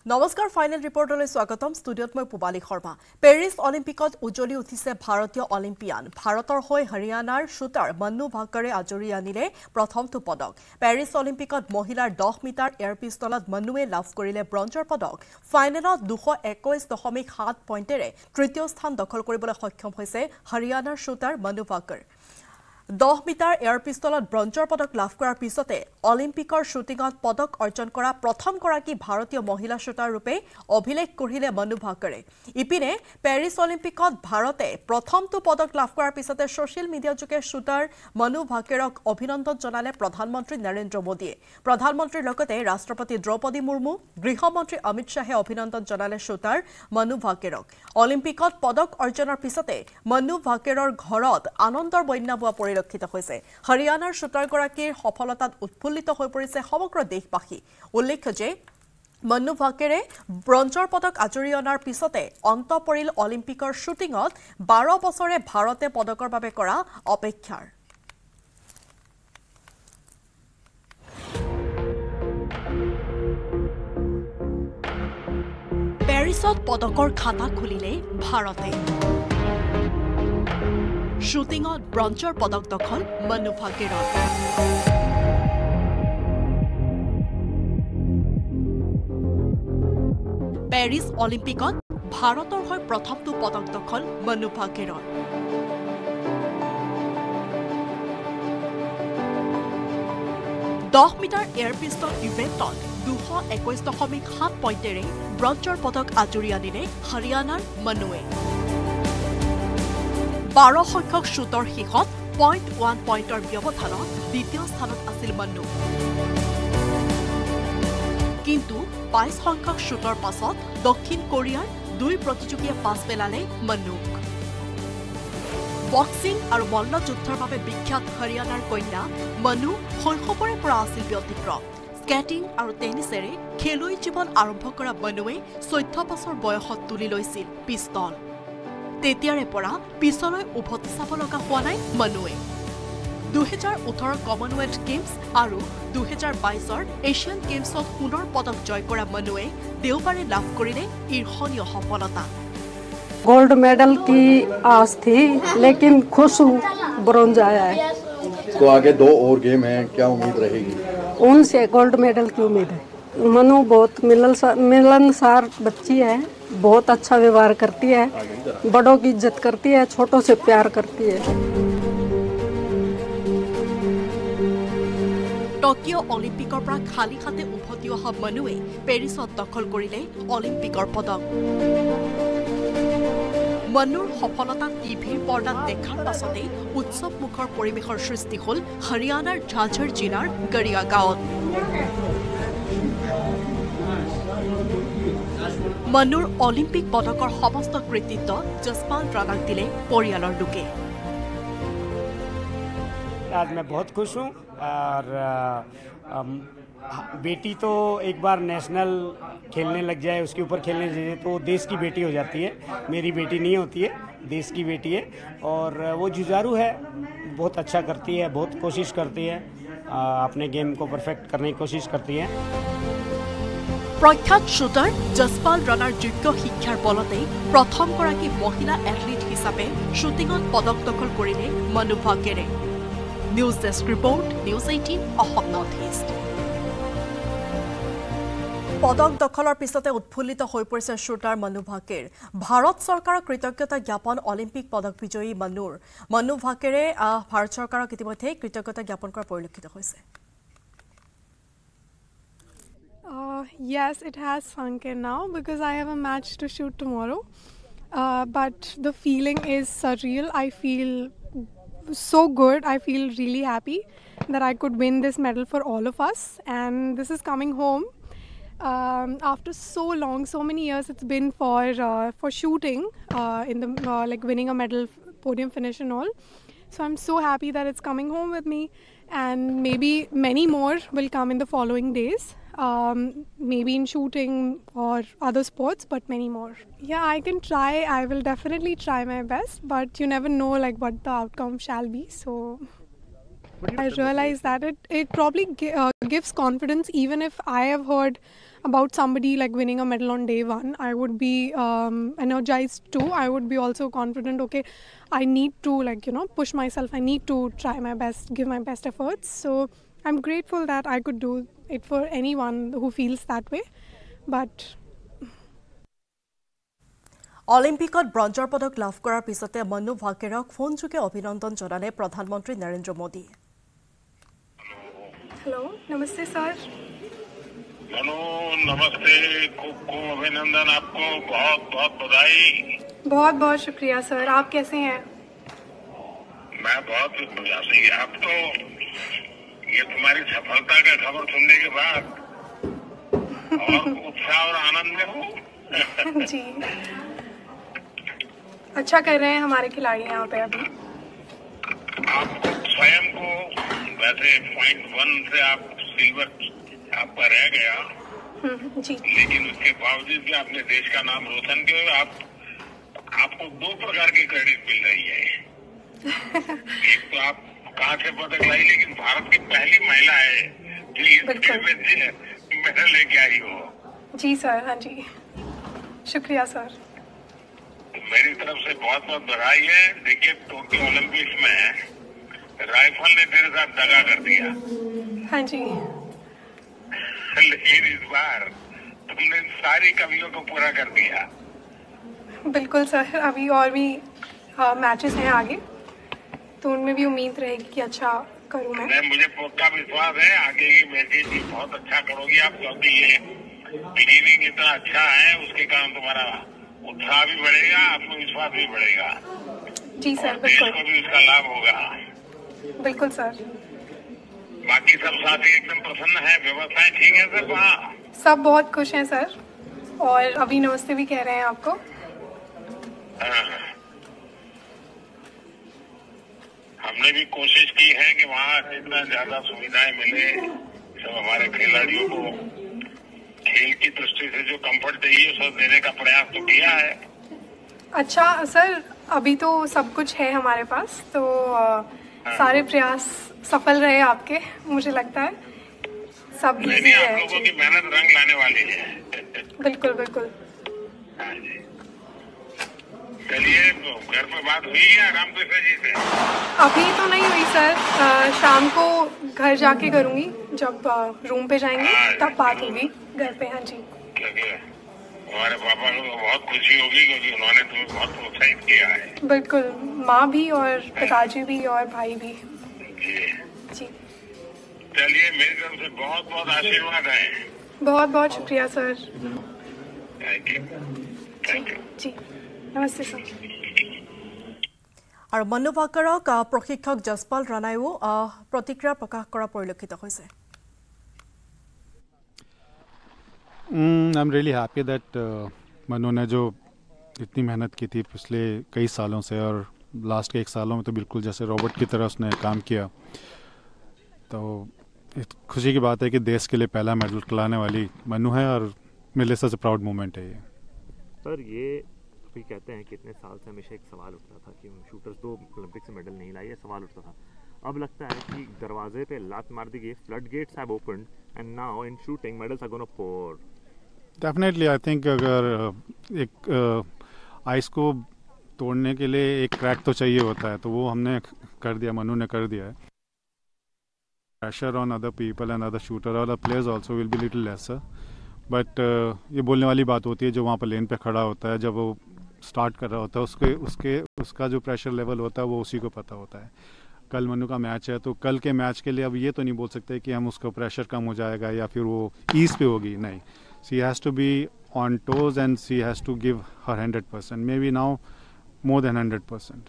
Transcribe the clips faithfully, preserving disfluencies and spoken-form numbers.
নমস্কাৰ ফাইনেল ৰিপৰ্টলৈ স্বাগতম ষ্টুডিঅ'ত মই পুবালী শৰ্মা পেৰিছ অলিম্পিকত উজ্জ্বলি উঠিছে ভাৰতীয় অলিম্পিয়ান ভাৰতৰ হৈ হৰিয়ানাৰ শুটাৰ মন্নু ভাকৰে আজৰি আনিলে প্ৰথমটো পদক পেৰিছ অলিম্পিকত মহিলাৰ দহ মিটাৰ এয়াৰ পিস্তলত মন্নুৱে লাভ কৰিলে ব্ৰঞ্জৰ পদক ফাইনেলত দুশ একৈশ দশমিক সাত পইণ্টেৰে তৃতীয় স্থান দখল কৰিবলৈ সক্ষম হৈছে হৰিয়ানাৰ শুটাৰ মন্নু ভাকৰ দহ মিটাৰ এয়াৰ পিস্তলত ব্ৰঞ্জৰ পদক লাভ কৰাৰ পিছতে অলিম্পিকৰ শুটিংত পদক অৰ্জন কৰা প্ৰথমগৰাকী ভাৰতীয় মহিলা শুটাৰ ৰূপে অভিলেখ গঢ়িলে মন্নু ভাকৰে ইপিনে পেৰিছ অলিম্পিকত ভাৰতে প্ৰথমটো পদক লাভ কৰাৰ পিছতে ছ'চিয়েল মিডিয়া যোগে শুটাৰ মন্নু ভাকৰক অভিনন্দন জনালে প্ৰধানমন্ত্ৰী নৰেন্দ্ৰ মোদীয়ে প্ৰধানমন্ত্ৰীৰ লগতে ৰাষ্ট্ৰপতি দ্ৰৌপদী মুৰ্মু গৃহমন্ত্ৰী অমিত শ্বাহে অভিনন্দন জনালে শুটাৰ মন্নু ভাকৰক অলিম্পিকত পদক অৰ্জনৰ পিছতে মন্নু ভাকৰৰ ঘৰত আনন্দৰ বন্যা বোৱা পৰিলক্ষিত হৈছে হৰিয়ানাৰ শুটাৰগৰাকীৰ সফলতাত উৎফুল্লিত হৈ পৰিছে সমগ্ৰ দেশবাসী উল্লেখ্য যে মন্নু ভাকৰে ব্ৰঞ্জৰ পদক আজৰি অনাৰ পিছতে অন্ত পৰিল অলিম্পিকৰ শুটিংত বাৰ বছৰে ভাৰতে পদকৰ বাবে কৰা অপেক্ষাৰ পেৰিছত পদকৰ খাতা খুলিলে ভাৰতে শুটিংত ব্ৰঞ্জৰ পদক দখল মন্নু ভাকৰৰ পেৰিছ অলিম্পিকত ভাৰতৰ হৈ প্ৰথমটো পদক দখল মন্নু ভাকৰৰ দহ মিটাৰ এয়াৰ পিষ্টল ইভেণ্টত দুশ একৈশ দশমিক সাত পইণ্টেৰে ব্ৰঞ্জৰ পদক আজৰি আনিলে হৰিয়ানাৰ মন্নুৱে বাৰ সংখ্যক শ্বুটৰ শেষত পইণ্ট ওৱান পইণ্টৰ ব্যৱধানত দ্বিতীয় স্থানত আছিল মন্নু কিন্তু বাইশ সংখ্যক শ্বুটৰ পাছত দক্ষিণ কোৰিয়াৰ দুই প্ৰতিযোগীয়ে পাছ পেলালে মন্নুক বক্সিং আৰু মল্লযুদ্ধৰ বাবে বিখ্যাত হৰিয়ানাৰ কন্যা মন্নু শৈশৱৰে পৰা আছিল ব্যতিক্ৰম স্কেটিং আৰু টেনিছেৰে খেলুৱৈ জীৱন আৰম্ভ কৰা মন্নুৱে চৈধ্য বছৰ বয়সত তুলি লৈছিল পিস্তল তেতিয়াৰে পৰা পিছলৈ উভতি চাব লগা হোৱা নাই মন্নুৱে দুহেজাৰ ওঠৰ কমনৱেলথ গেমছ আৰু দুহেজাৰ বাইশৰ এছিয়ান গেমছত সোণৰ পদক জয় কৰা মন্নুৱে দেওবাৰে লাভ কৰিলে ঈৰ্ষণীয় সফলতা गोल्ड मेडल की आस थी लेकिन खुश हूँ ब्रॉन्ज आया है तो आगे दो और गेम हैं क्या उम्मीद रहेगी उनसे गोल्ड मेडल की उम्मीद है मनु बहुत मिलनसार बच्ची है बहुत अच्छा व्यवहार करती है बड़ों की इज्जत करती है छोटों से प्यार करती है टोकियो অলিম্পিকৰ পৰা খালি হাতে উভতি অহা মন্নুৱে পেৰিছত দখল কৰিলে অলিম্পিকৰ পদক মন্নুৰ সফলতা টিভিৰ পৰ্দাত দেখাৰ পাছতে উৎসৱমুখৰ পৰিৱেশৰ সৃষ্টি হ'ল হৰিয়ানাৰ ঝাঝৰ জিলাৰ গৰিয়া গাঁৱত মন্নুৰ অলিম্পিক পদকৰ সমস্ত কৃতিত্ব জসপাল ৰাণাক দিলে পৰিয়ালৰ লোকে आज मैं बहुत खुश हूँ और बेटी तो एक बार नेशनल खेलने लग जाए उसके ऊपर खेलने जाए तो देश की बेटी हो जाती है मेरी बेटी नहीं होती है देश की बेटी है और वो जुझारू है बहुत अच्छा करती है बहुत कोशिश करती है अपने गेम को परफेक्ट करने की कोशिश करती है प्रख्यात शुटार जसपाल राणार যোগ্য শিক্ষাৰ বলতে প্ৰথমগৰাকী মহিলা এথলীট হিচাপে শুটিংত পদক দখল কৰিলে Manu Bhaker news desk report news eighteen Assam north east পদক দখলৰ পিছতে উৎফুল্লিত হৈ পৰিছে শুটাৰ মন্নু ভাকৰ ভাৰত চৰকাৰৰ কৃতজ্ঞতা জ্ঞাপন অলিম্পিক পদক বিজয়ী মন্নুৰ মন্নু ভাকৰে ভাৰত চৰকাৰক ইতিমধ্যে কৃতজ্ঞতা জ্ঞাপন কৰা পৰিলক্ষিত হৈছে Uh, yes, it has sunk in now because I have a match to shoot tomorrow. Uh, but the feeling is surreal. I feel so good. I feel really happy that I could win this medal for all of us. And this is coming home um, after so long, so many years it's been for uh, for shooting uh, in the uh, like winning a medal, podium finish and all. So I'm so happy that it's coming home with me, and maybe many more will come in the following days. Um, maybe in shooting or other sports, but many more. Yeah, I can try. I will definitely try my best, but you never know like what the outcome shall be. So I realize that it, it probably gi- uh, gives confidence. Even if I have heard about somebody like winning a medal on day one, I would be um, energized too. I would be also confident, okay, I need to like, you know, push myself. I need to try my best, give my best efforts. So I'm grateful that I could do it for anyone who feels that way. But অলিম্পিকত ব্ৰঞ্জৰ পদক লাভ কৰাৰ পিছতে মনু ভাকেৰক ফোনযোগে অভিনন্দন জনালে প্ৰধানমন্ত্ৰী Narendra Modi. Hello नमस्ते सर। मनु नमस्ते, खूब खूब अभिनंदन, आपको बहुत बहुत बधाई। बहुत बहुत शुक्रिया सर, आप कैसे हैं? मैं बहुत बढ़िया से, आप तो ये तुम्हारी सफलता का खबर सुनने के बाद और उत्साह और आनंद में हूँ। जी, अच्छा कर रहे हैं हमारे खिलाड़ी यहाँ पे अभी। आपको स्वयं को वैसे पॉइंट वन से आप सिल्वर आपका रह गया, जी, लेकिन उसके बावजूद भी आपने देश का नाम रोशन किया। आप आपको दो प्रकार की क्रेडिट मिल रही है। एक तो आप कहाँ से पदक लाई, लेकिन भारत की पहली महिला है जो इस खेल में मेडल लेके आई हो। जी सर, हाँ जी, शुक्रिया सर। मेरी तरफ से बहुत बहुत बधाई है। देखिए, टोक्यो ओलंपिक्स में राइफल ने तेरे साथ दगा कर दिया, हाँ जी, लेकिन इस बार तुमने सारी कमियों को पूरा कर दिया। बिल्कुल सर, अभी और भी मैचेस हैं आगे, तो उनमें भी उम्मीद रहेगी कि अच्छा करूँ मैं। मैं मुझे पक्का विश्वास है आगे की मैचेस भी बहुत अच्छा करोगी आप, क्योंकि ये बिगिनिंग इतना अच्छा है, उसके कारण तुम्हारा उत्साह भी बढ़ेगा, आत्मविश्वास भी बढ़ेगा। जी सर, और देश बिल्कुल को भी उसका लाभ होगा। बिल्कुल सर। बाकी सब साथी एकदम प्रसन्न है, व्यवस्थाएं ठीक है सर वहाँ? सब बहुत खुश हैं सर, और अभी नमस्ते भी कह रहे हैं आपको। हाँ। हमने भी कोशिश की है कि वहाँ जितना ज्यादा सुविधाएं मिले सब हमारे खिलाड़ियों को, खेल की दृष्टि से जो कंफर्ट चाहिए सब देने का प्रयास तो किया है। अच्छा सर, अभी तो सब कुछ है हमारे पास, तो आ, सारे प्रयास सफल रहे आपके, मुझे लगता है सब नहीं इजी नहीं, आप है। लोगों की मेहनत रंग लाने वाली है। बिल्कुल बिल्कुल। हाँ जी, चलिए, घर पे बात हुई है रामकृष्ण जी से? अभी तो नहीं हुई सर, आ, शाम को घर जाके करूँगी, जब आ, रूम पे जाएंगे तब बात होगी घर पे। हाँ जी, क्योंकि हमारे पापा को तो बहुत खुशी होगी, क्योंकि उन्होंने तुम्हें बहुत प्रोत्साहित किया है। बिल्कुल, माँ भी और पिताजी भी और भाई भी। जी जी, चलिए, मेरी तरफ से बहुत बहुत आशीर्वाद है। बहुत बहुत शुक्रिया sir. Thank you, thank you. जी, नमस्ते सर। আৰু মনু ভাকেৰক প্ৰশিক্ষক জসপাল ৰাণায়ো প্ৰতিক্ৰিয়া প্ৰকাশ কৰা পৰিলক্ষিত হৈছে। I am really happy that Manu ने जो इतनी मेहनत की थी पिछले कई सालों से, और लास्ट के एक सालों में तो बिल्कुल जैसे रोबोट की तरह उसने काम किया, तो खुशी की बात है कि देश के लिए पहला मेडल लाने वाली मनु है, और मेरे लिए सबसे प्राउड मोमेंट है ये। सर, ये अभी कहते हैं कि इतने साल से हमेशा एक सवाल उठता था कि शूटर्स दो ओलंपिक से मेडल नहीं लाए, ये सवाल उठता था। अब लगता है कि दरवाजे पे लात मार दी गई, flood gates have opened and now in shooting medals are gonna pour. Definitely I think अगर एक आइस को तोड़ने के लिए एक क्रैक तो चाहिए होता है, तो वो हमने कर दिया, मनु ने कर दिया है। Pressure on other people and other shooter और other players also will be little lesser, but ये बोलने वाली बात होती है जो वहाँ पर लेन पे खड़ा होता है, जब वो स्टार्ट कर रहा होता है, उसके उसके उसका जो प्रेशर लेवल होता है वो उसी को पता होता है। कल मनु का मैच है, तो कल के मैच के लिए अब ये तो नहीं बोल सकते कि हम उसका प्रेशर कम हो जाएगा या फिर वो ईज पे होगी, नहीं। She has to be on toes and she has to give her one hundred percent, maybe now more than one hundred percent.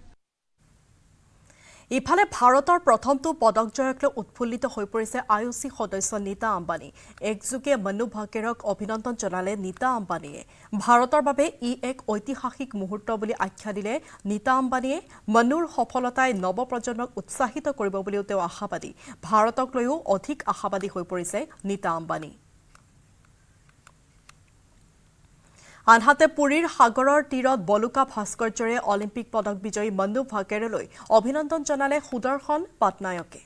ইফালে ভাৰতৰ প্ৰথমটো পদক জয়ক লৈ উৎফুল্লিত হৈ পৰিছে আই অ' চি সদস্য নীতা আম্বানী। একযোগে মনু ভাকেৰক অভিনন্দন জনালে নীতা আম্বানীয়ে। ভাৰতৰ বাবে ই এক ঐতিহাসিক মুহূৰ্ত বুলি আখ্যা দিলে নীতা আম্বানীয়ে। মনুৰ সফলতাই নৱপ্ৰজন্মক উৎসাহিত কৰিব বুলিও তেওঁ আশাবাদী। ভাৰতক লৈও অধিক আশাবাদী হৈ পৰিছে নীতা আম্বানী। আনহাতে পুৰীৰ সাগৰৰ তীৰত বলুকা ভাস্কৰ্যৰে অলিম্পিক পদক বিজয়ী মনু ভাকেৰলৈ অভিনন্দন জনালে সুদৰ্শন পাটনায়কে।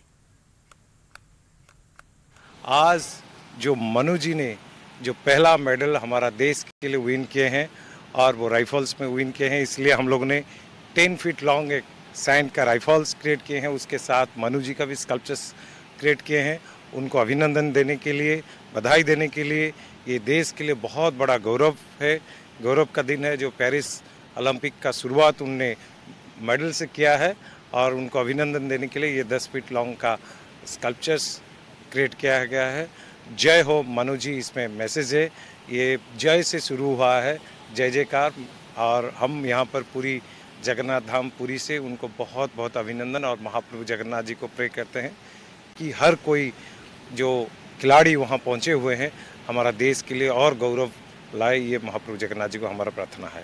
आज जो मनु जी ने जो पहला मेडल हमारा देश के लिए विन किए हैं और वो राइफल्स में विन किए हैं, इसलिए हम लोग ने टेन फीट लॉन्ग एक सैंड का राइफल्स क्रिएट किए हैं। उसके साथ मनु जी का भी स्कल्पचर्स क्रिएट किए हैं। उनको अभिनंदन देने के लिए, बधाई देने के लिए, ये देश के लिए बहुत बड़ा गौरव है, गौरव का दिन है। जो पेरिस ओलंपिक का शुरुआत उनने मेडल से किया है और उनको अभिनंदन देने के लिए ये दस फीट लॉन्ग का स्कल्पचर्स क्रिएट किया गया है। जय हो मनु जी, इसमें मैसेज है। ये जय से शुरू हुआ है, जय जयकार। और हम यहाँ पर पूरी जगन्नाथ धाम पुरी से उनको बहुत बहुत अभिनंदन और महाप्रभु जगन्नाथ जी को प्रे करते हैं कि हर कोई जो खिलाड़ी वहाँ पहुँचे हुए हैं हमारा देश के लिए और गौरव लाए। ये महाप्रभु जगन्नाथ जी को हमारा प्रार्थना है।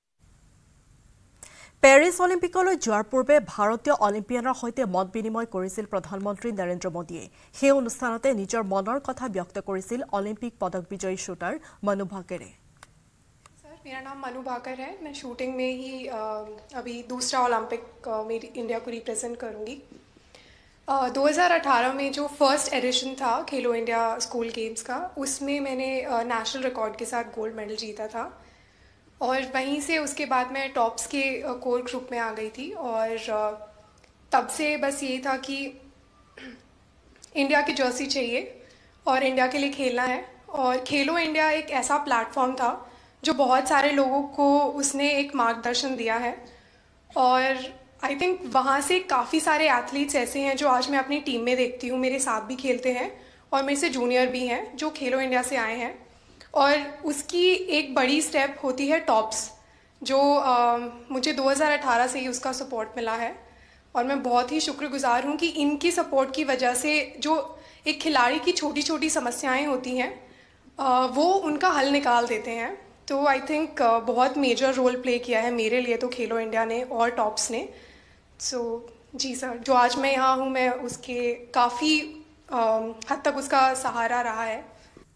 पेरिस অলিম্পিকলৈ যোৱাৰ পূৰ্বে ভাৰতীয় অলিম্পিয়ানৰ সৈতে মত বিনিময় কৰিছিল প্ৰধানমন্ত্ৰী নৰেন্দ্ৰ মোদীয়ে। সেই অনুষ্ঠানতে নিজৰ মনৰ কথা ব্যক্ত কৰিছিল অলিম্পিক পদক বিজয়ী শ্বুটাৰ মনু ভাকেৰে। सर मेरा नाम मनु भाकर है। मैं शूटिंग में ही आ, अभी दूसरा ओलंपिक मेरी इंडिया को रिप्रेजेंट करूंगी। आ, दो हज़ार अठारह में जो फर्स्ट एडिशन था खेलो इंडिया स्कूल गेम्स का, उसमें मैंने नेशनल रिकॉर्ड के साथ गोल्ड मेडल जीता था और वहीं से उसके बाद मैं टॉप्स के कोर ग्रुप में आ गई थी। और तब से बस ये था कि इंडिया की जर्सी चाहिए और इंडिया के लिए खेलना है। और खेलो इंडिया एक ऐसा प्लेटफॉर्म था जो बहुत सारे लोगों को उसने एक मार्गदर्शन दिया है। और आई थिंक वहाँ से काफ़ी सारे एथलीट्स ऐसे हैं जो आज मैं अपनी टीम में देखती हूँ, मेरे साथ भी खेलते हैं और मेरे से जूनियर भी हैं जो खेलो इंडिया से आए हैं। और उसकी एक बड़ी स्टेप होती है टॉप्स, जो आ, मुझे दो हज़ार अठारह से ही उसका सपोर्ट मिला है। और मैं बहुत ही शुक्रगुजार हूँ कि इनकी सपोर्ट की वजह से जो एक खिलाड़ी की छोटी छोटी समस्याएं होती हैं आ, वो उनका हल निकाल देते हैं। तो आई थिंक बहुत मेजर रोल प्ले किया है मेरे लिए तो खेलो इंडिया ने और टॉप्स ने। सो so, जी सर, जो आज मैं यहाँ हूँ मैं उसके काफ़ी हद तक उसका सहारा रहा है।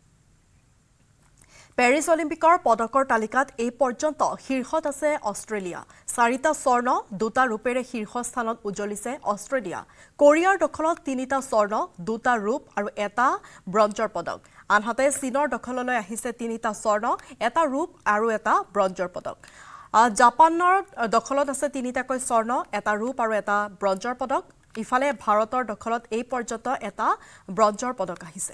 পেৰিছ অলিম্পিকৰ পদকৰ তালিকাত এই পৰ্যন্ত শীৰ্ষত আছে অষ্ট্ৰেলিয়া। চাৰিটা স্বৰ্ণ, দুটা ৰূপেৰে শীৰ্ষস্থানত উজ্বলিছে অষ্ট্ৰেলিয়া। কোৰিয়াৰ দখলত তিনিটা স্বৰ্ণ, দুটা ৰূপ আৰু এটা ব্ৰঞ্জৰ পদক। আনহাতে চীনৰ দখললৈ আহিছে তিনিটা স্বৰ্ণ, এটা ৰূপ আৰু এটা ব্ৰঞ্জৰ পদক। জাপানৰ দখলত আছে তিনিটাকৈ স্বৰ্ণ, এটা ৰূপ আৰু এটা ব্ৰঞ্জৰ পদক। ইফালে ভাৰতৰ দখলত এই পৰ্যন্ত এটা ব্ৰঞ্জৰ পদক আহিছে।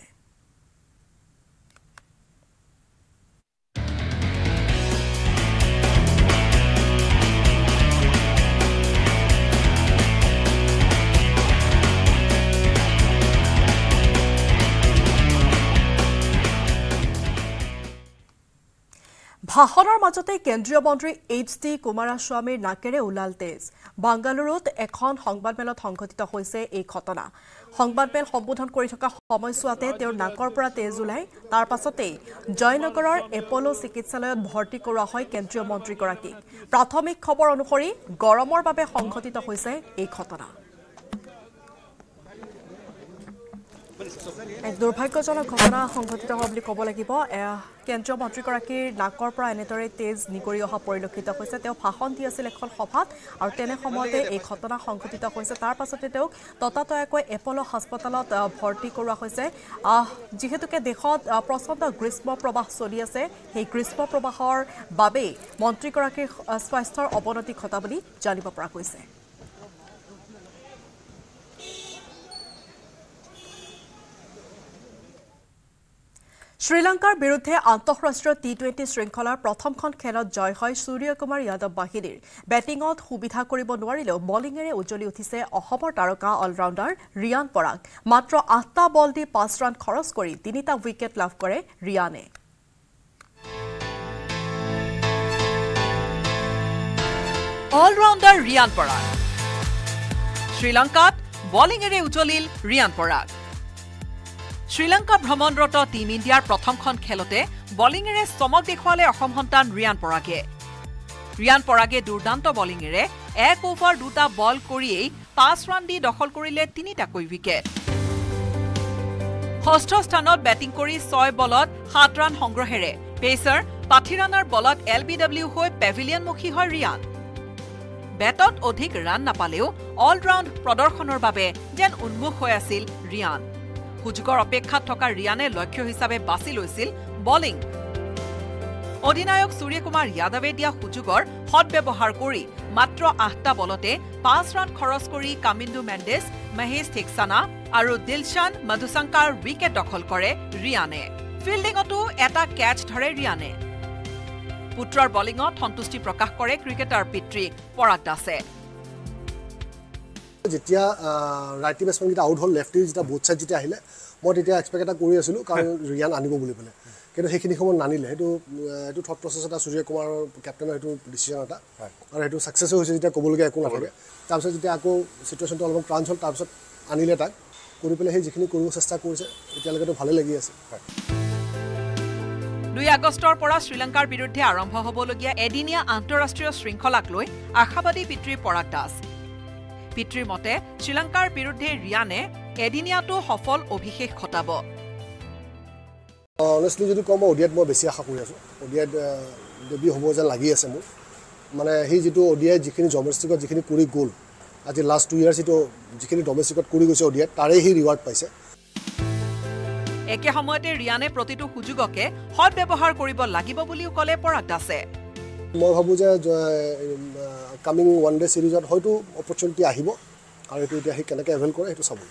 ভাষণৰ মাজতে কেন্দ্ৰীয় মন্ত্ৰী এইচ ডি কুমাৰস্বামীৰ নাকেৰে ওলাল তেজ। বাংগালুৰুত এখন সংবাদমেলত সংঘটিত হৈছে এই ঘটনা। সংবাদমেল সম্বোধন কৰি থকা সময়ছোৱাতে তেওঁৰ নাকৰ পৰা তেজ ওলাই। তাৰ পাছতেই জয়নগৰৰ এপলো চিকিৎসালয়ত ভৰ্তি কৰোৱা হয় কেন্দ্ৰীয় মন্ত্ৰীগৰাকীক। প্ৰাথমিক খবৰ অনুসৰি গৰমৰ বাবে সংঘটিত হৈছে এই ঘটনা। এক দুৰ্ভাগ্যজনক ঘটনা সংঘটিত হোৱা বুলি ক'ব লাগিব। কেন্দ্ৰীয় মন্ত্ৰীগৰাকীৰ নাকৰ পৰা এনেদৰে তেজ নিগৰি অহা পৰিলক্ষিত হৈছে। তেওঁ ভাষণ দি আছিল এখন সভাত আৰু তেনে সময়তে এই ঘটনা সংঘটিত হৈছে। তাৰ পাছতে তেওঁক ততাতয়াকৈ এপলো হাস্পতালত ভৰ্তি কৰোৱা হৈছে। যিহেতুকে দেশত প্ৰচণ্ড গ্ৰীষ্ম প্ৰবাহ চলি আছে, সেই গ্ৰীষ্ম প্ৰবাহৰ বাবেই মন্ত্ৰীগৰাকীৰ স্বাস্থ্যৰ অৱনতি ঘটা বুলি জানিব পৰা গৈছে। শ্ৰীলংকাৰ বিৰুদ্ধে আন্তঃৰাষ্ট্ৰীয় টি টুৱেণ্টি শৃংখলাৰ প্ৰথমখন খেলত জয় হয় সূৰ্যকুমাৰ যাদৱ বাহিনীৰ। বেটিঙত সুবিধা কৰিব নোৱাৰিলেও বলিঙেৰে উজ্বলি উঠিছে অসমৰ তাৰকা অলৰাউণ্ডাৰ ৰিয়ান পৰাগ। মাত্ৰ আঠটা বল দি পাঁচ ৰান খৰচ কৰি তিনিটা উইকেট লাভ কৰে ৰিয়ানে। অলৰাউণ্ডাৰ ৰিয়ান পৰাগ। শ্ৰীলংকাত বলিঙেৰে উজ্বলিল ৰিয়ান পৰাগ। শ্ৰীলংকা ভ্ৰমণৰত টিম ইণ্ডিয়াৰ প্ৰথমখন খেলতে বলিঙেৰে চমক দেখুৱালে অসম সন্তান ৰিয়ান পৰাগে। ৰিয়ান পৰাগে দুৰ্দান্ত বলিঙেৰে এক অভাৰ দুটা বল কৰিয়েই পাঁচ ৰান দি দখল কৰিলে তিনিটাকৈ উইকেট। ষষ্ঠ স্থানত বেটিং কৰি ছয় বলত সাত ৰান সংগ্ৰহেৰে পেচাৰ পাথিৰানাৰ বলত এল বি ডব্লিউ হৈ পেভিলিয়নমুখী হয় ৰিয়ান। বেটত অধিক ৰান নাপালেও অলৰাউণ্ড প্ৰদৰ্শনৰ বাবে যেন উন্মুখ হৈ আছিল ৰিয়ান। সুযোগৰ অপেক্ষাত থকা ৰিয়ানে লক্ষ্য হিচাপে বাছি লৈছিল বলিং। অধিনায়ক সূৰ্যকুমাৰ যাদৱে দিয়া সুযোগৰ সদ্ব্যৱহাৰ কৰি মাত্ৰ আঠটা বলতে পাঁচ ৰান খৰচ কৰি কামিন্দু মেণ্ডেছ, মহেশ থিকসানা আৰু দিলশান মধুশংকাৰ উইকেট দখল কৰে ৰিয়ানে। ফিল্ডিঙতো এটা কেচ ধৰে ৰিয়ানে। পুত্ৰৰ বলিঙত সন্তুষ্টি প্ৰকাশ কৰে ক্ৰিকেটাৰ পিতৃ পৰাগ দাসে। যেতিয়া ৰাইটি বেটছমেনকেইটা আউট হ'ল, লেফটি যেতিয়া বোথ চাইড যেতিয়া আহিলে, মই তেতিয়া এক্সপেক্ট এটা কৰি আছিলোঁ কাৰণ ৰিয়ান আনিব বুলি পেলাই, কিন্তু সেইখিনি সময়ত নানিলে। সেইটো এইটো থট প্ৰচেছ এটা সূৰ্যকুমাৰৰ কেপ্টেইনৰ সেইটো ডিচিশ্যন এটা, আৰু সেইটো ছাকচেছো হৈছে যেতিয়া ক'বলগীয়া একো নাথাকে। তাৰপিছত যেতিয়া আকৌ চিটুৱেশ্যনটো অলপমান ক্ৰাঞ্চ হ'ল, তাৰপিছত আনিলে তাক, কৰি পেলাই সেই যিখিনি কৰিব চেষ্টা কৰিছে এতিয়ালৈকেতো ভালেই লাগি আছে। দুই আগষ্টৰ পৰা শ্ৰীলংকাৰ বিৰুদ্ধে আৰম্ভ হ'বলগীয়া এদিনীয়া আন্তঃৰাষ্ট্ৰীয় শৃংখলাক লৈ আশাবাদী পিতৃ পৰাগ দাস। পিতৃৰ মতে শ্ৰীলংকাৰ বিৰুদ্ধে ৰিয়ানে এদিনীয়াটো সফল অভিষেক ঘটাব। অনেষ্টলি যদি কওঁ, মই অডিয়াত মই বেছি আশা কৰি আছোঁ। অডিয়াত ডেবি হ'ব যেন লাগি আছে মোৰ। মানে সেই যিটো অডিয়াত যিখিনি ডমেষ্টিকত যিখিনি কৰি গ'ল, আজি লাষ্ট টু ইয়াৰ্ছ এইটো যিখিনি ডমেষ্টিকত কৰি গৈছে অডিয়াত, তাৰে সি ৰিৱাৰ্ড পাইছে। একে সময়তে ৰিয়ানে প্ৰতিটো সুযোগকে সদ্ব্যৱহাৰ কৰিব লাগিব বুলিও ক'লে পৰাগ দাসে। মই ভাবোঁ যে কামিং ওৱান ডে ছিৰিজত হয়তো অপৰচুনিটি আহিব, আৰু এইটো এতিয়া সি কেনেকৈ এভেইল কৰে সেইটো চাব।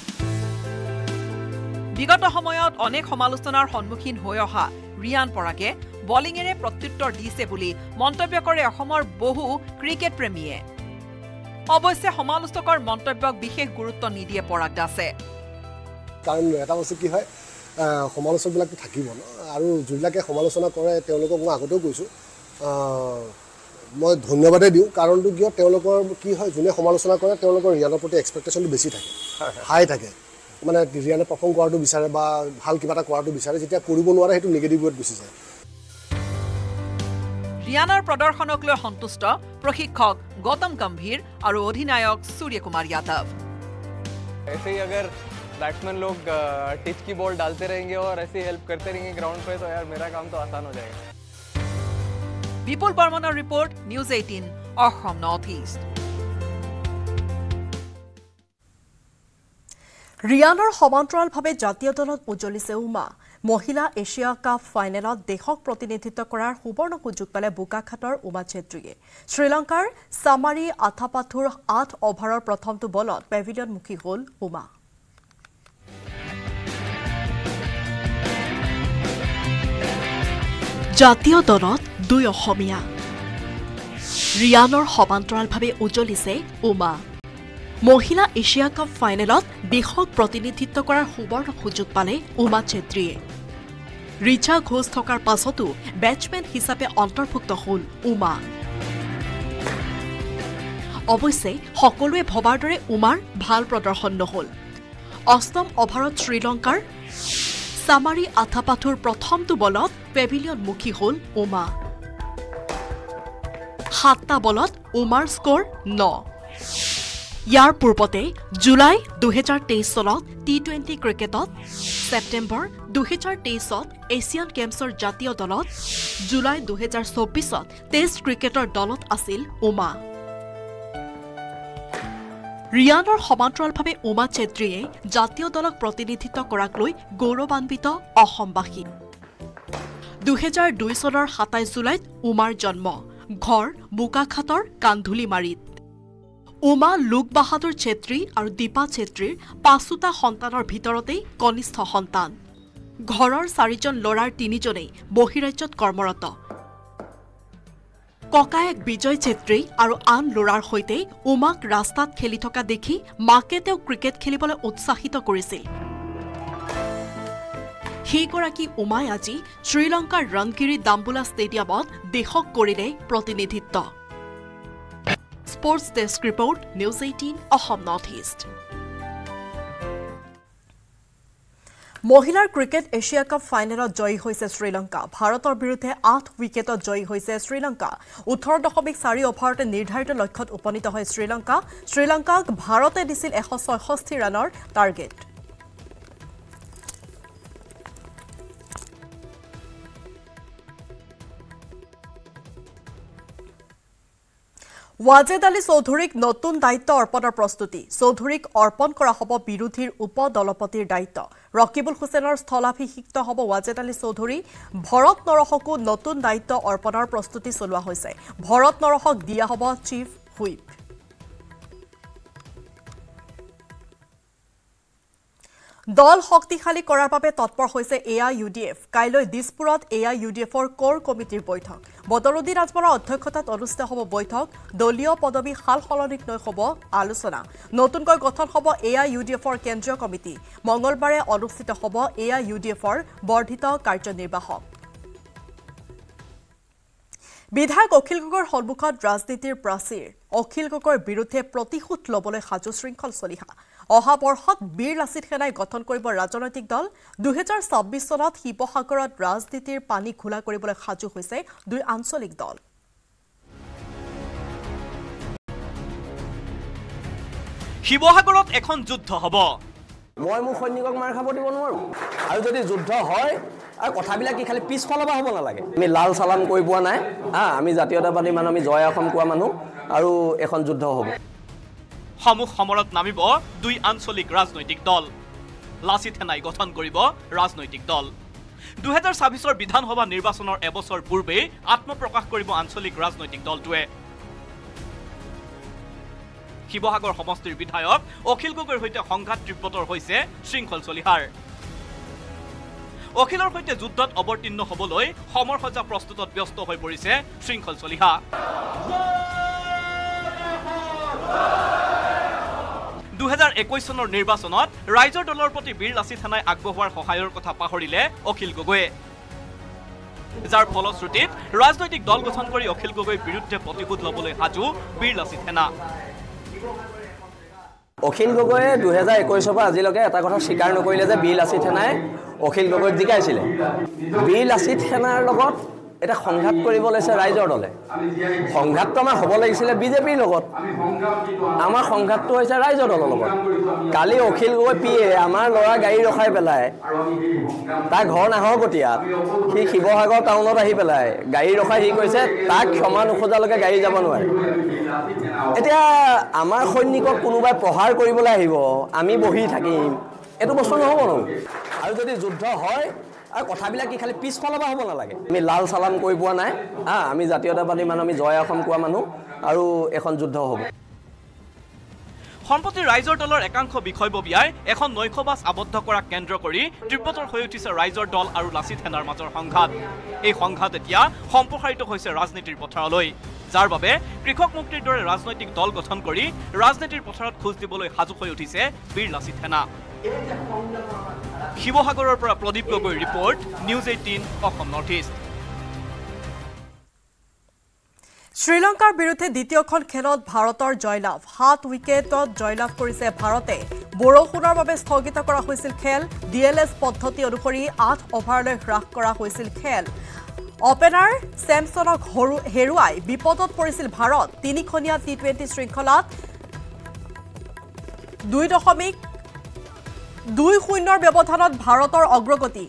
বিগত সময়ত অনেক সমালোচনাৰ সন্মুখীন হৈ অহা ৰিয়ান পৰাগে বলিঙেৰে প্ৰত্যুত্তৰ দিছে বুলি মন্তব্য কৰে অসমৰ বহু ক্ৰিকেট প্ৰেমীয়ে। অৱশ্যে সমালোচকৰ মন্তব্যক বিশেষ গুৰুত্ব নিদিয়ে পৰাগ দাসে। কাৰণ এটা বস্তু কি হয়, সমালোচকবিলাকতো থাকিব ন, আৰু যিবিলাকে সমালোচনা কৰে তেওঁলোকক মই আগতেও কৈছোঁ মই ধন্যবাদেই দিওঁ। কাৰণটো কিয়, তেওঁলোকৰ কি হয়, যোনে সমালোচনা কৰে তেওঁলোকৰ ৰিয়ানৰ প্ৰতি এক্সপেক্টেশ্যনটো বেছি থাকে, হাই থাকে। মানে ৰিয়ানে পাৰফৰ্ম কৰাটো বিচাৰে বা ভাল কিবা এটা কৰাটো বিচাৰে, যেতিয়া কৰিব নোৱাৰে সেইটো নিগেটিভ ৱেত গুচি যায়। ৰিয়ানৰ প্ৰদৰ্শনক লৈ সন্তুষ্ট প্ৰশিক্ষক গৌতম গম্ভীৰ আৰু অধিনায়ক সূৰ্যকুমাৰ যাদৱ। ऐसे ही अगर बैट्समैन लोग टिच की बॉल डालते रहेंगे और ऐसे हेल्प करते रहेंगे ग्राउंड पे, तो यार मेरा काम तो आसान हो जाएगा। বিপুল বৰ্মনৰ report, news eighteen Assam north east. ৰিয়ানৰ সমান্তৰালভাৱে জাতীয় দলত উজ্বলিছে উমা। মহিলা এছিয়া কাপ ফাইনেলত দেশক প্ৰতিনিধিত্ব কৰাৰ সুবৰ্ণ সুযোগ পালে বোকাখাতৰ উমা ছেত্ৰীয়ে। শ্ৰীলংকাৰ চামাৰী আথাপাথুৰ আঠ অভাৰৰ প্ৰথমটো বলত পেভিলিয়নমুখী হ'ল উমা। জাতীয় দলত দুই অসমীয়া। ৰিয়ানৰ সমান্তৰালভাৱে উজ্বলিছে উমা। মহিলা এছিয়া কাপ ফাইনেলত দেশক প্ৰতিনিধিত্ব কৰাৰ সুবৰ্ণ সুযোগ পালে উমা ছেত্ৰীয়ে। ৰিচা ঘোষ থকাৰ পাছতো বেটছমেন হিচাপে অন্তৰ্ভুক্ত হ'ল উমা। অৱশ্যে সকলোৱে ভবাৰ দৰে উমাৰ ভাল প্ৰদৰ্শন নহ'ল। অষ্টম অভাৰত শ্ৰীলংকাৰ চামাৰী আথাপাথুৰ প্ৰথমটো বলত পেভিলিয়নমুখী হ'ল উমা। সাতটা বলত উমাৰ স্ক'ৰ ন। ইয়াৰ পূৰ্বতে জুলাই দুহেজাৰ তেইছ চনত টি টুৱেণ্টি ক্ৰিকেটত, ছেপ্টেম্বৰ দুহেজাৰ তেইছত এছিয়ান গেমছৰ জাতীয় দলত, জুলাই দুহেজাৰ চৌব্বিছত টেষ্ট ক্ৰিকেটৰ দলত আছিল উমা। ৰিয়ানৰ সমান্তৰালভাৱে উমা ছেত্ৰীয়ে জাতীয় দলক প্ৰতিনিধিত্ব কৰাক লৈ গৌৰৱান্বিত অসমবাসী। দুহেজাৰ দুই চনৰ সাতাইছ জুলাইত উমাৰ জন্ম। ঘৰ বোকাখাতৰ কান্ধুলিমাৰীত। উমা লোক বাহাদুৰ ছেত্ৰী আৰু দীপা ছেত্ৰীৰ পাঁচোটা সন্তানৰ ভিতৰতেই কনিষ্ঠ সন্তান। ঘৰৰ চাৰিজন ল'ৰাৰ তিনিজনেই বহিৰাজ্যত কৰ্মৰত। ককায়েক বিজয় ছেত্ৰী আৰু আন ল'ৰাৰ সৈতে উমাক ৰাস্তাত খেলি থকা দেখি মাকে তেওঁক ক্ৰিকেট খেলিবলৈ উৎসাহিত কৰিছিল। সেইগৰাকী উমাই আজি শ্ৰীলংকাৰ ৰনগিৰি দাম্বুলা ষ্টেডিয়ামত দেশক কৰিলে প্ৰতিনিধিত্ব। Sports desk report, news eighteen Assam north east. মহিলাৰ ক্ৰিকেট এছিয়া কাপ ফাইনেলত জয়ী হৈছে শ্ৰীলংকা। ভাৰতৰ বিৰুদ্ধে আঠ উইকেটত জয়ী হৈছে শ্ৰীলংকা। ওঠৰ দশমিক চাৰি অভাৰতে নিৰ্ধাৰিত লক্ষ্যত উপনীত হয় শ্ৰীলংকা। শ্ৰীলংকাক ভাৰতে দিছিল এশ ছয়ষষ্ঠি ৰানৰ টাৰ্গেট। ৱাজেদ আলী চৌধুৰীক নতুন দায়িত্ব অৰ্পণৰ প্ৰস্তুতি চৌধুৰীক অৰ্পণ কৰা হ'ব বিৰোধীৰ উপ দলপতিৰ দায়িত্ব ৰকিবুল হুছেইনৰ স্থলাভিষিক্ত হ'ব ৱাজেদ আলী চৌধুৰী ভৰত নৰহকো নতুন দায়িত্ব অৰ্পণৰ প্ৰস্তুতি চলোৱা হৈছে ভৰত নৰহক দিয়া হ'ব চিফ হুইপ দল শক্তিশালী কৰাৰ বাবে তৎপৰ হৈছে A I U D F কাইলৈ দিছপুৰত এ আই ইউ ডি এফৰ কোৰ কমিটিৰ বৈঠক বদৰুদ্দিন আজমৰৰ অধ্যক্ষতাত অনুষ্ঠিত হ'ব বৈঠক দলীয় পদবী সাল সলনিক লৈ হ'ব আলোচনা নতুনকৈ গঠন হ'ব এ আই ইউ ডি এফৰ কেন্দ্ৰীয় কমিটি মঙলবাৰে অনুষ্ঠিত হ'ব এ আই ইউ ডি এফৰ বৰ্ধিত কাৰ্যনিৰ্বাহক বিধায়ক অখিল গগৈৰ সন্মুখত ৰাজনীতিৰ প্ৰাচীৰ অখিল গগৈৰ বিৰুদ্ধে প্ৰতিশোধ ল'বলৈ সাজু শৃংখল চলিহা অহা বৰ্ষত বীৰ লাচিত সেনাই গঠন কৰিব ৰাজনৈতিক দল দুহেজাৰ ছাব্বিছ চনত শিৱসাগৰত ৰাজনীতিৰ পানী ঘোলা কৰিবলৈ সাজু হৈছে দুই আঞ্চলিক দল শিৱসাগৰত এখন যুদ্ধ হ'ব মই মোৰ সৈনিকক মাৰ খাব দিব নোৱাৰো আৰু যদি যুদ্ধ হয় আৰু কথাবিলাক কি খালি পিছফালৰ পৰা হ'ব নালাগে আমি লাল চালাম কৰি পোৱা নাই হা আমি জাতীয়তাবাদী মানুহ আমি জয় অসম কোৱা মানুহ আৰু এখন যুদ্ধ হ'ব সমুখ সমৰত নামিব দুই আঞ্চলিক ৰাজনৈতিক দল লাচিত সেনাই গঠন কৰিব ৰাজনৈতিক দল দুহেজাৰ ছাব্বিছৰ বিধানসভা নিৰ্বাচনৰ এবছৰ পূৰ্বে আত্মপ্ৰকাশ কৰিব আঞ্চলিক ৰাজনৈতিক দলটোৱে শিৱসাগৰ সমষ্টিৰ বিধায়ক অখিল গগৈৰ সৈতে সংঘাত তীব্ৰতৰ হৈছে শৃংখল চলিহাৰ অখিলৰ সৈতে যুদ্ধত অৱতীৰ্ণ হ'বলৈ সমৰ সজা প্ৰস্তুতত ব্যস্ত হৈ পৰিছে শৃংখল চলিহা দুহেজাৰ একৈছ চনৰ নিৰ্বাচনত ৰাইজৰ দলৰ প্ৰতি বীৰ লাচিত সেনাই আগবঢ়োৱাৰ সহায়ৰ কথা পাহৰিলে অখিল গগৈয়ে যাৰ ফলশ্ৰুতিত ৰাজনৈতিক দল গঠন কৰি অখিল গগৈৰ বিৰুদ্ধে প্ৰতিশোধ ল'বলৈ সাজু বীৰ লাচিত সেনা অখিল গগৈয়ে দুহেজাৰ একৈছৰ পৰা আজিলৈকে এটা কথা স্বীকাৰ নকৰিলে যে বীৰ লাচিত সেনাই অখিল গগৈক জিকাইছিলে বীৰ লাচিত সেনাৰ লগত এটা সংঘাত কৰিব লৈছে ৰাইজৰ দলে সংঘাতটো আমাৰ হ'ব লাগিছিলে বিজেপিৰ লগত আমাৰ সংঘাতটো হৈছে ৰাইজৰ দলৰ লগত কালি অখিল গগৈ পিয়ে আমাৰ ল'ৰা গাড়ী ৰখাই পেলাই তাৰ ঘৰ নাহৰকটীয়াত সি শিৱসাগৰ টাউনত আহি পেলাই গাড়ী ৰখাই সি কৈছে তাক ক্ষমা নোখোজালৈকে গাড়ী যাব নোৱাৰে এতিয়া আমাৰ সৈনিকক কোনোবাই প্ৰহাৰ কৰিবলৈ আহিব আমি বহি থাকিম এইটো বস্তু নহ'ব ন আৰু যদি যুদ্ধ হয় আৰু কথাবিলাক কি খালি পিছফালৰ পৰা হ'ব নালাগে আমি লাল চালাম কৰি পোৱা নাই হা আমি জাতীয়তাবাদী মানুহ আমি জয় অসম কোৱা মানুহ আৰু এখন যুদ্ধ হ'ব সম্প্ৰতি ৰাইজৰ দলৰ একাংশ বিষয়ববীয়াই এখন নৈশবাস আবদ্ধ কৰাক কেন্দ্ৰ কৰি তীব্ৰতৰ হৈ উঠিছে ৰাইজৰ দল আৰু লাচিত সেনাৰ মাজৰ সংঘাত এই সংঘাত এতিয়া সম্প্ৰসাৰিত হৈছে ৰাজনীতিৰ পথাৰলৈ যাৰ বাবে কৃষক মুক্তিৰ দৰে ৰাজনৈতিক দল গঠন কৰি ৰাজনীতিৰ পথাৰত খোজ দিবলৈ সাজু হৈ উঠিছে বীৰ লাচিত সেনা শিৱসাগৰৰ পৰা প্ৰদীপ গগৈৰ report news eighteen Assam north east শ্ৰীলংকাৰ বিৰুদ্ধে দ্বিতীয়খন খেলত ভাৰতৰ জয়লাভ সাত উইকেটত জয়লাভ কৰিছে ভাৰতে বৰষুণৰ বাবে স্থগিত কৰা হৈছিল খেল ডি এল এছ পদ্ধতি অনুসৰি আঠ অভাৰলৈ হ্ৰাস কৰা হৈছিল খেল অপেনাৰ ছেমছনক হেৰুৱাই বিপদত পৰিছিল ভাৰত তিনিখনীয়া টি টুৱেণ্টি শৃংখলাত দুই দশমিক দুই শূন্যৰ ব্যৱধানত ভাৰতৰ অগ্ৰগতি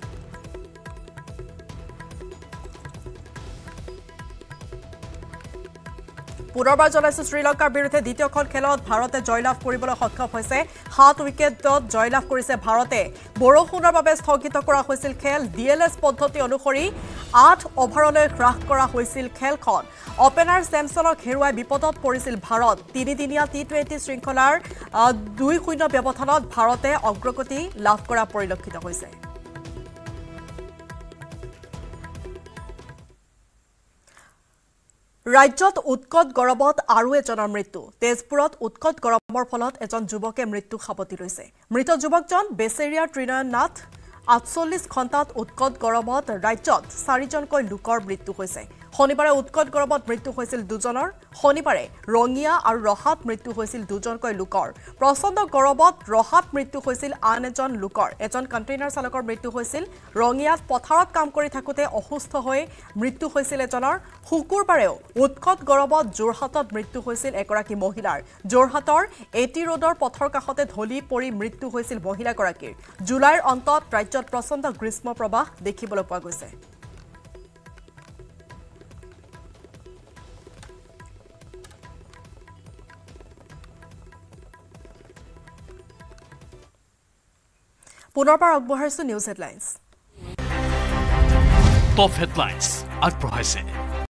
পুনৰবাৰ জনাইছো শ্ৰীলংকাৰ বিৰুদ্ধে দ্বিতীয়খন খেলত ভাৰতে জয়লাভ কৰিবলৈ সক্ষম হৈছে সাত উইকেটত জয়লাভ কৰিছে ভাৰতে বৰষুণৰ বাবে স্থগিত কৰা হৈছিল খেল ডি এল এছ পদ্ধতি অনুসৰি আঠ অভাৰলৈ হ্ৰাস কৰা হৈছিল খেলখন অপেনাৰ ছেমছনক হেৰুৱাই বিপদত পৰিছিল ভাৰত তিনিদিনীয়া টি টুৱেণ্টি শৃংখলাৰ দুই শূন্য ব্যৱধানত ভাৰতে অগ্ৰগতি লাভ কৰা পৰিলক্ষিত হৈছে ৰাজ্যত উৎকট গৰমত আৰু এজনৰ মৃত্যু তেজপুৰত উৎকট গৰমৰ ফলত এজন যুৱকে মৃত্যু সাবটি লৈছে মৃত যুৱকজন বেচেৰিয়া ত্ৰিনয়ন নাথ আঠচল্লিছ ঘণ্টাত উৎকট গৰমত ৰাজ্যত চাৰিজনকৈ লোকৰ মৃত্যু হৈছে শনিবাৰে উৎকট গৰমত মৃত্যু হৈছিল দুজনৰ শনিবাৰে ৰঙিয়া আৰু ৰহাত মৃত্যু হৈছিল দুজনকৈ লোকৰ প্ৰচণ্ড গৰমত ৰহাত মৃত্যু হৈছিল আন এজন লোকৰ এজন কণ্টেইনাৰ চালকৰ মৃত্যু হৈছিল ৰঙিয়াত পথাৰত কাম কৰি থাকোঁতে অসুস্থ হৈ মৃত্যু হৈছিল এজনৰ শুকুৰবাৰেও উৎকট গৰমত যোৰহাটত মৃত্যু হৈছিল এগৰাকী মহিলাৰ যোৰহাটৰ এটি ৰোডৰ পথৰ কাষতে ঢলি পৰি মৃত্যু হৈছিল মহিলাগৰাকীৰ জুলাইৰ অন্তত ৰাজ্যত প্ৰচণ্ড গ্ৰীষ্ম প্ৰবাহ দেখিবলৈ পোৱা গৈছে পুনৰবাৰ আগবঢ়াইছো নিউজ হেডলাইন্স টপ হেডলাইন্স আগবঢ়াইছে